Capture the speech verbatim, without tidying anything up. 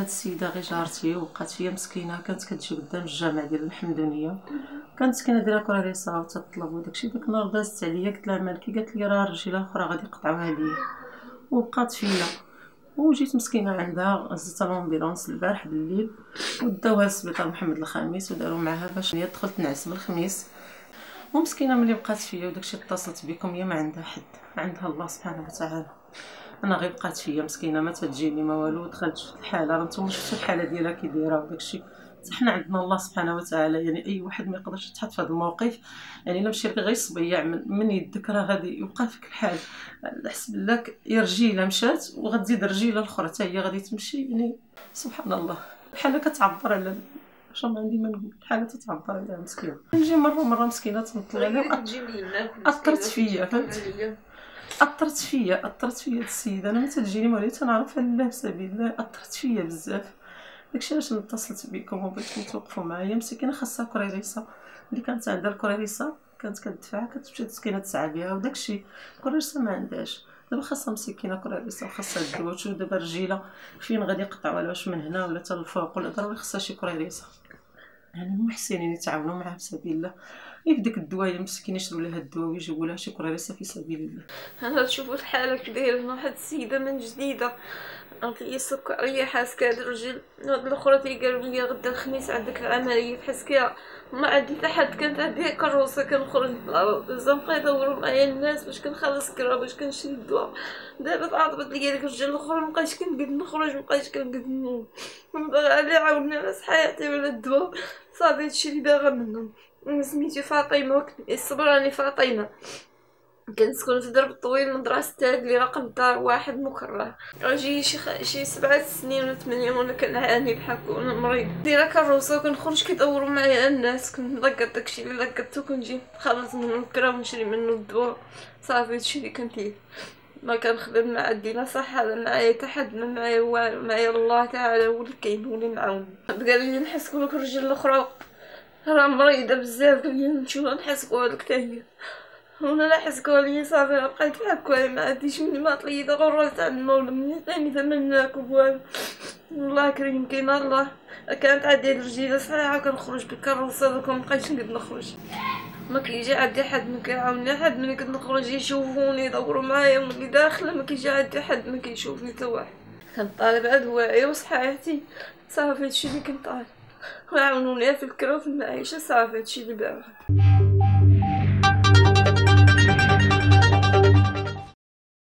السيده غير جارتي وبقات فيا مسكينه، كانت كتجي قدام الجامع ديال الحمدونيه، كانت مسكينه دايره كراريسه وتطلب وداكشي. داك النهار دازت عليا قلت لها مالكي، قالت لي راه رجيله اخرى غادي يقطعوها ليا، وبقات فيا. وجيت مسكينه عندها، هزتها لومبيلونس البارح بالليل وداوها للسبيطار محمد الخامس وداروا معاها باش هي دخلت نعس بالخميس. ومسكينه ملي بقات فيا وداكشي اتصلت بكم، هي ما عندها حد، عندها الله سبحانه وتعالى. انا غير بقات فيا مسكينه، ما تجيني ما والو، دخلت في الحاله، راه نتوما شفتوا الحاله ديالها كي دايره وداكشي. حنا عندنا الله سبحانه وتعالى، يعني اي واحد ما يقدرش يتحط في هذا الموقف. يعني الا مشى لك غير صبيع من, من يدك راه غادي يبقى فيك الحال. حسب لك يا رجيله مشات وغتزيد رجيله الاخرى حتى هي غادي تمشي، يعني سبحان الله. بحال كتعبر على واش ما عندي ما نقول، بحال تتعبر عليها مسكينه. نجي مره مره مسكينه تنطلع لها، اثرت فيا، فهمت، اثرت فيا اثرت فيا السيده. انا ما تجيني ما وليت نعرفها لله بسبيل الله، اثرت فيا بزاف. داكشي علاش اتصلت بكم وبغيتكم توقفوا معايا. مسكينه خاصها كريريسه، اللي كانت عندها الكريريسه كانت كتدفع، كتمشي مسكينه تسعى بها وداكشي. كريريسه ما عندهاش، دابا خاصها مسكينه كريريسه وخاصها الدواء. شوف دابا الرجيله فين غادي يقطعوا على واش من هنا ولا حتى الفوق ولا ضروري خاصها شي كريريسه. يعني المحسنين يتعاونوا معها بسبيل الله، ياك ديك الدواء مسكين يشرو لها الدواء ويجيبوا لها شي كريريسه في سبيل الله. انا تشوفوا الحاله كي دايره واحد السيده من جديده عطيه السكريه حاسكه هاد الرجل. هاد الاخرى اللي قالوا لي غدا الخميس عندك العمليه حاسكه ما عندي حتى حد. كانت عندي كروسه كنخرج الزنقه يدوروا معايا الناس باش كنخلص كرا باش كنشري الدواء. دابا تعاطبت ليا ديك الرجال الاخرى مابقيتش كنقد نخرج مابقيتش كنقد نوض. باغا اللي عاوني على صحيحتي ولا الدواء صافي هادشي اللي باغا منهم. سميتي فاطمه الصبراني فاطمه، كنسكن في درب طويل من دراسة اللي رقم دار واحد مكرر. اجي شي خ... شي سبعة سنين ولا ثمانية وانا كنعاني بحال وانا مريض. دايره كروسه وكنخرج كيدوروا معايا الناس، كنلقط داكشي اللي لقطتو كنجي نخلص منه الكرا ونشري منه الدواء. صافي هادشي اللي كندير. ما كنخدم ما عندي لا صحه لا معايا حتى حد، ما معايا والو، معايا الله تعالى هو اللي كاين هو اللي معاون. قال لي نحسكوا لك الرجل الاخرى راه مريضه بزاف، قال لي نمشيو نحسكوا لك حتى هي. وانا لا حسكوا لي صافي بقيت هكا ما عنديش من ما طليت غرلت عند المولى من عطيني ثمن ناكل والو. الله كريم كاين الله. كانت عندي الرجيله صحيحه كنخرج بالكروسه دوك مبقيتش نقد نخرج. ما كيجي عندي حد ما كيعاوني، حد ملي كنت نخرج يشوفوني يدوروا معايا، وملي داخله ما كيجي عندي حد ما كيشوفني حتى واحد. كنطالب ادوائي وصحيحتي صافي هادشي اللي كنطالب، وعاونوني في الكرا وفي المعيشه صافي هادشي اللي باغا.